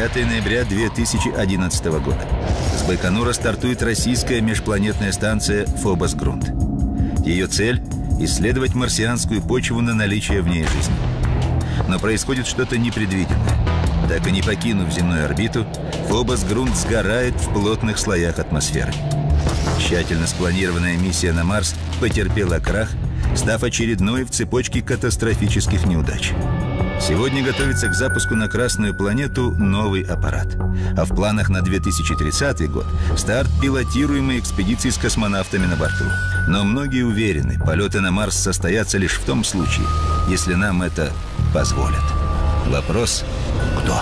9 ноября 2011 года. С Байконура стартует российская межпланетная станция «Фобос-Грунт». Ее цель – исследовать марсианскую почву на наличие в ней жизни. Но происходит что-то непредвиденное. Так и не покинув земную орбиту, «Фобос-Грунт» сгорает в плотных слоях атмосферы. Тщательно спланированная миссия на Марс потерпела крах, став очередной в цепочке катастрофических неудач. Сегодня готовится к запуску на Красную планету новый аппарат. А в планах на 2030 год старт пилотируемой экспедиции с космонавтами на борту. Но многие уверены, полеты на Марс состоятся лишь в том случае, если нам это позволят. Вопрос – кто?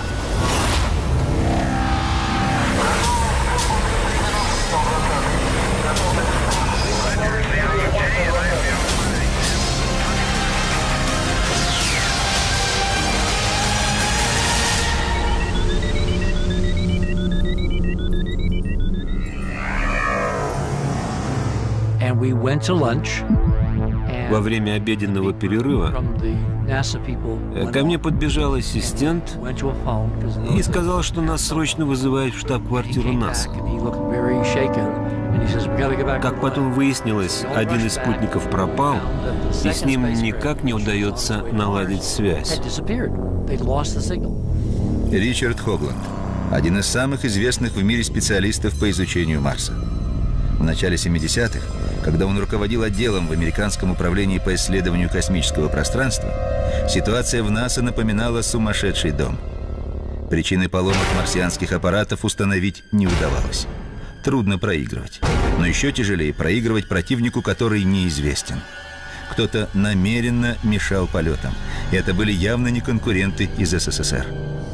Во время обеденного перерыва ко мне подбежал ассистент и сказал, что нас срочно вызывают в штаб-квартиру НАСА. Как потом выяснилось, один из спутников пропал, и с ним никак не удается наладить связь. Ричард Хогланд – один из самых известных в мире специалистов по изучению Марса. В начале 70-х, когда он руководил отделом в Американском управлении по исследованию космического пространства, ситуация в НАСА напоминала сумасшедший дом. Причины поломок марсианских аппаратов установить не удавалось. Трудно проигрывать. Но еще тяжелее проигрывать противнику, который неизвестен. Кто-то намеренно мешал полетам. И это были явно не конкуренты из СССР.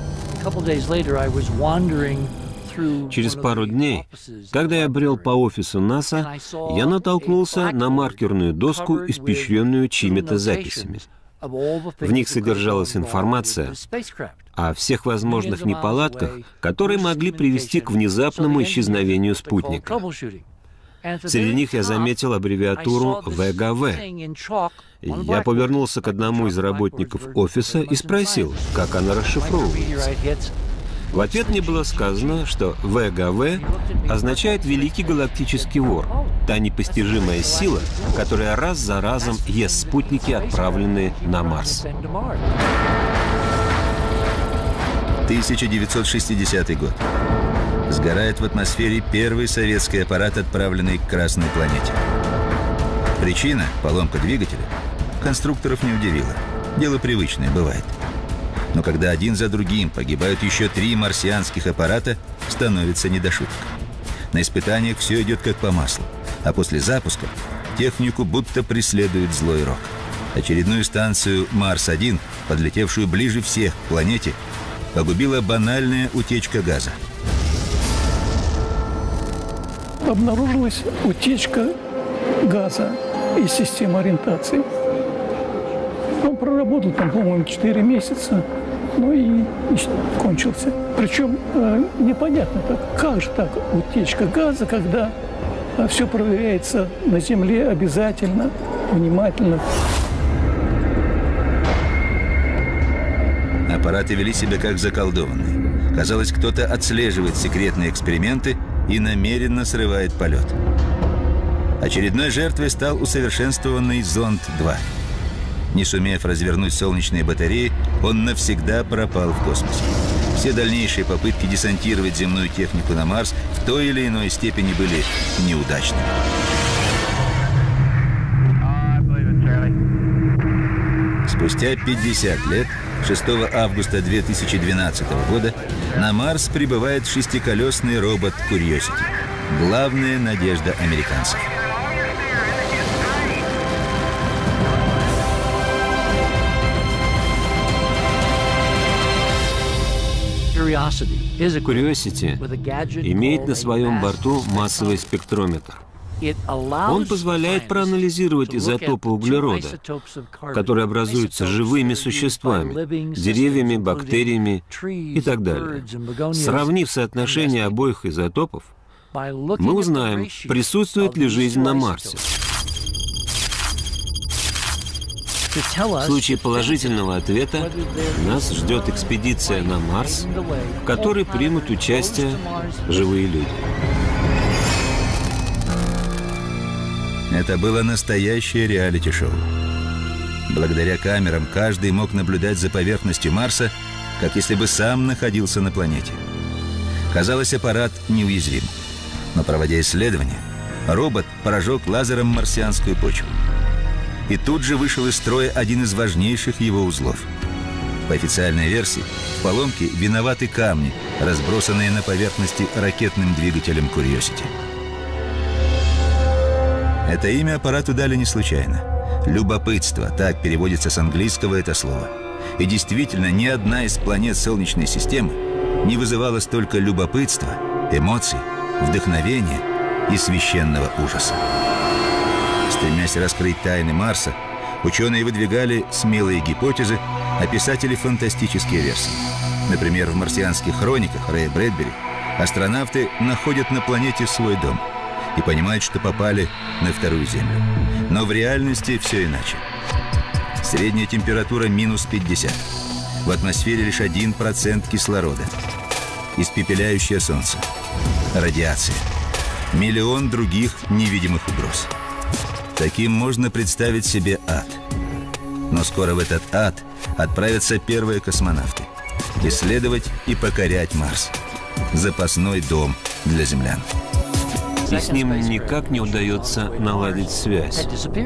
Через пару дней, когда я брел по офису НАСА, я натолкнулся на маркерную доску, испещренную чьими-то записями. В них содержалась информация о всех возможных неполадках, которые могли привести к внезапному исчезновению спутника. Среди них я заметил аббревиатуру ВГВ. Я повернулся к одному из работников офиса и спросил, как она расшифровывается. В ответ мне было сказано, что ВГВ означает «Великий галактический вор», та непостижимая сила, которая раз за разом ест спутники, отправленные на Марс. 1960 год. Сгорает в атмосфере первый советский аппарат, отправленный к Красной планете. Причина – поломка двигателя. Конструкторов не удивила. Дело привычное, бывает. Но когда один за другим погибают еще 3 марсианских аппарата, становится не до шуток. На испытаниях все идет как по маслу. А после запуска технику будто преследует злой рок. Очередную станцию Марс-1, подлетевшую ближе всех к планете, погубила банальная утечка газа. Обнаружилась утечка газа из системы ориентации. Он проработал там, по-моему, 4 месяца, ну и кончился. Причем непонятно, как же так утечка газа, когда все проверяется на Земле обязательно, внимательно. Аппараты вели себя как заколдованные. Казалось, кто-то отслеживает секретные эксперименты и намеренно срывает полет. Очередной жертвой стал усовершенствованный Зонд-2. Не сумев развернуть солнечные батареи, он навсегда пропал в космосе. Все дальнейшие попытки десантировать земную технику на Марс в той или иной степени были неудачными. Спустя 50 лет, 6 августа 2012 года, на Марс прибывает шестиколесный робот Curiosity. Главная надежда американцев. Curiosity имеет на своем борту массовый спектрометр. Он позволяет проанализировать изотопы углерода, которые образуются живыми существами, деревьями, бактериями и так далее. Сравнив соотношение обоих изотопов, мы узнаем, присутствует ли жизнь на Марсе. В случае положительного ответа нас ждет экспедиция на Марс, в которой примут участие живые люди. Это было настоящее реалити-шоу. Благодаря камерам каждый мог наблюдать за поверхностью Марса, как если бы сам находился на планете. Казалось, аппарат неуязвим. Но, проводя исследования, робот прожег лазером марсианскую почву. И тут же вышел из строя один из важнейших его узлов. По официальной версии, в поломке виноваты камни, разбросанные на поверхности ракетным двигателем Curiosity. Это имя аппарату дали не случайно. Любопытство, так переводится с английского это слово. И действительно, ни одна из планет Солнечной системы не вызывала столько любопытства, эмоций, вдохновения и священного ужаса. Стремясь раскрыть тайны Марса, ученые выдвигали смелые гипотезы, а писатели фантастические версии. Например, в «Марсианских хрониках» Рэя Брэдбери астронавты находят на планете свой дом и понимают, что попали на вторую Землю. Но в реальности все иначе. Средняя температура минус 50. В атмосфере лишь 1% кислорода. Испепеляющее солнце. Радиация. Миллион других невидимых угроз. Таким можно представить себе ад. Но скоро в этот ад отправятся первые космонавты. Исследовать и покорять Марс. Запасной дом для землян. И с ним никак не удается наладить связь.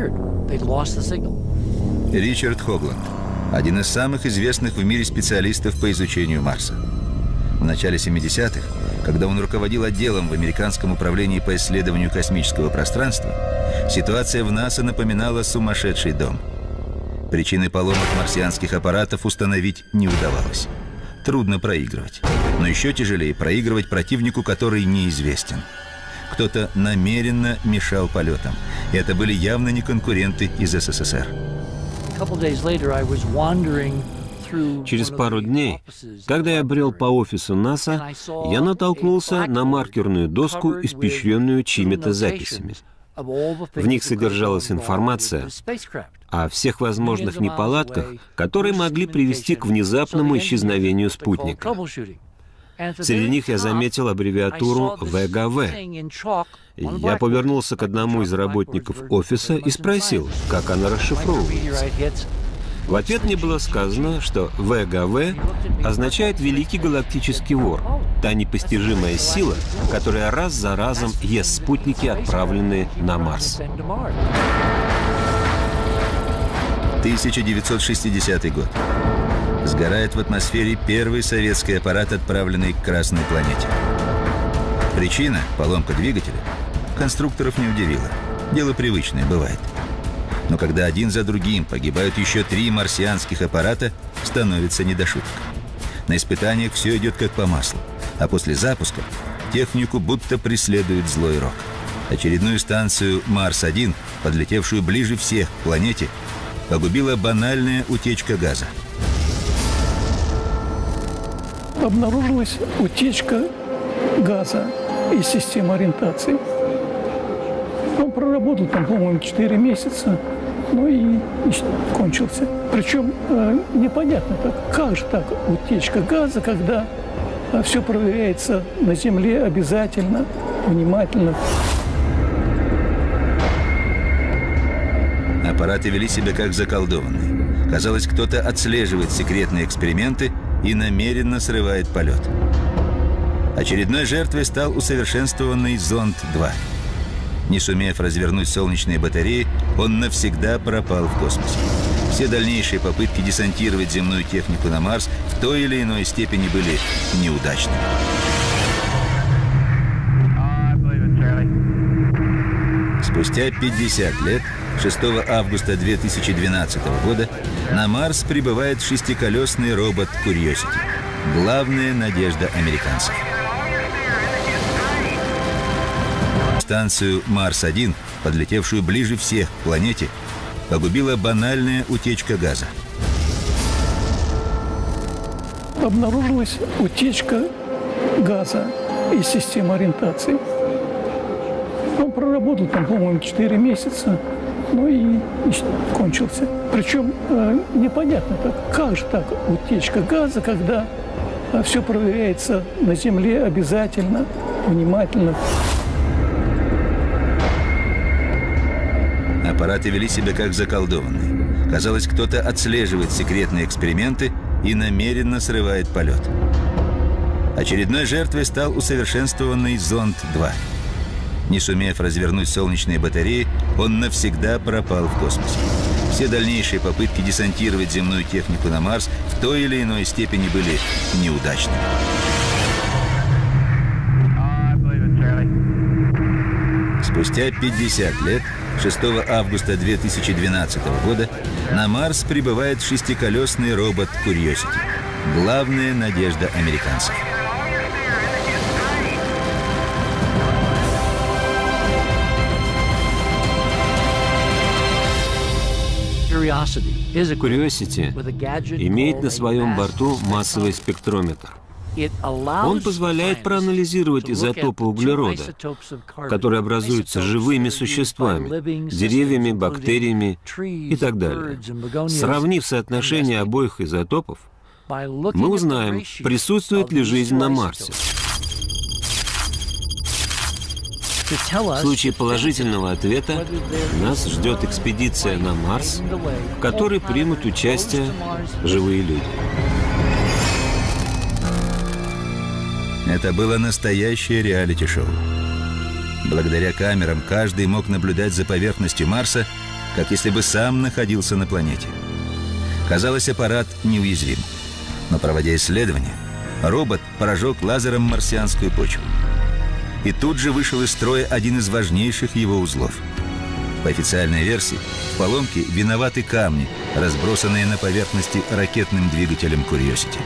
Ричард Хогланд, один из самых известных в мире специалистов по изучению Марса. В начале 70-х, когда он руководил отделом в Американском управлении по исследованию космического пространства, ситуация в НАСА напоминала сумасшедший дом. Причины поломок марсианских аппаратов установить не удавалось. Трудно проигрывать. Но еще тяжелее проигрывать противнику, который неизвестен. Кто-то намеренно мешал полетам. И это были явно не конкуренты из СССР. Через пару дней, когда я брел по офису НАСА, я натолкнулся на маркерную доску, испещренную чьими-то записями. В них содержалась информация о всех возможных неполадках, которые могли привести к внезапному исчезновению спутника. Среди них я заметил аббревиатуру ВГВ. Я повернулся к одному из работников офиса и спросил, как она расшифровывается. В ответ мне было сказано, что ВГВ означает «Великий галактический вор», та непостижимая сила, которая раз за разом ест спутники, отправленные на Марс. 1960 год. Сгорает в атмосфере первый советский аппарат, отправленный к Красной планете. Причина – поломка двигателя – конструкторов не удивила. Дело привычное, бывает. Но когда один за другим погибают еще 3 марсианских аппарата, становится не до шуток. На испытаниях все идет как по маслу, а после запуска технику будто преследует злой рок. Очередную станцию Марс-1, подлетевшую ближе всех к планете, погубила банальная утечка газа. Обнаружилась утечка газа из системы ориентации. Он проработал там, по-моему, 4 месяца, ну и кончился. Причем непонятно, как же так утечка газа, когда все проверяется на Земле обязательно, внимательно. Аппараты вели себя как заколдованные. Казалось, кто-то отслеживает секретные эксперименты и намеренно срывает полет. Очередной жертвой стал усовершенствованный Зонд-2. Не сумев развернуть солнечные батареи, он навсегда пропал в космосе. Все дальнейшие попытки десантировать земную технику на Марс в той или иной степени были неудачными. Спустя 50 лет, 6 августа 2012 года, на Марс прибывает шестиколесный робот Curiosity. Главная надежда американцев. Станцию Марс-1, подлетевшую ближе всех к планете, погубила банальная утечка газа. Обнаружилась утечка газа из системы ориентации. Он проработал там, по-моему, 4 месяца, ну и кончился. Причем непонятно, как же так утечка газа, когда все проверяется на Земле обязательно, внимательно. Аппараты вели себя как заколдованные. Казалось, кто-то отслеживает секретные эксперименты и намеренно срывает полет. Очередной жертвой стал усовершенствованный Зонд-2. Не сумев развернуть солнечные батареи, он навсегда пропал в космосе. Все дальнейшие попытки десантировать земную технику на Марс в той или иной степени были неудачными. Спустя 50 лет, 6 августа 2012 года, на Марс прибывает шестиколесный робот Curiosity. Главная надежда американцев. Curiosity имеет на своем борту массовый спектрометр. Он позволяет проанализировать изотопы углерода, которые образуются живыми существами, деревьями, бактериями и так далее. Сравнив соотношение обоих изотопов, мы узнаем, присутствует ли жизнь на Марсе. В случае положительного ответа нас ждет экспедиция на Марс, в которой примут участие живые люди. Это было настоящее реалити-шоу. Благодаря камерам каждый мог наблюдать за поверхностью Марса, как если бы сам находился на планете. Казалось, аппарат неуязвим. Но, проводя исследования, робот прожег лазером марсианскую почву. И тут же вышел из строя один из важнейших его узлов. По официальной версии, в поломке виноваты камни, разбросанные на поверхности ракетным двигателем Curiosity.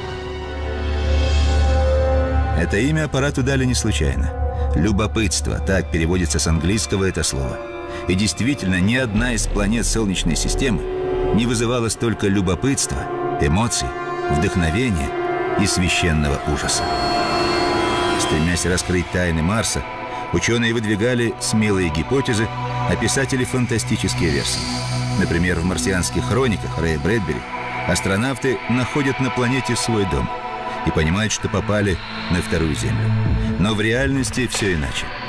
Это имя аппарату дали не случайно. Любопытство, так переводится с английского это слово. И действительно, ни одна из планет Солнечной системы не вызывала столько любопытства, эмоций, вдохновения и священного ужаса. Стремясь раскрыть тайны Марса, ученые выдвигали смелые гипотезы, а писатели фантастические версии. Например, в «Марсианских хрониках» Рэя Брэдбери астронавты находят на планете свой дом и понимают, что попали на вторую Землю. Но в реальности все иначе.